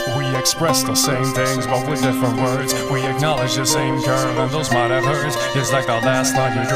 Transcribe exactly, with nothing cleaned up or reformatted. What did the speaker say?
We express the same things, but with different words. We acknowledge the same curve, and those might have hurt. It's like the last line you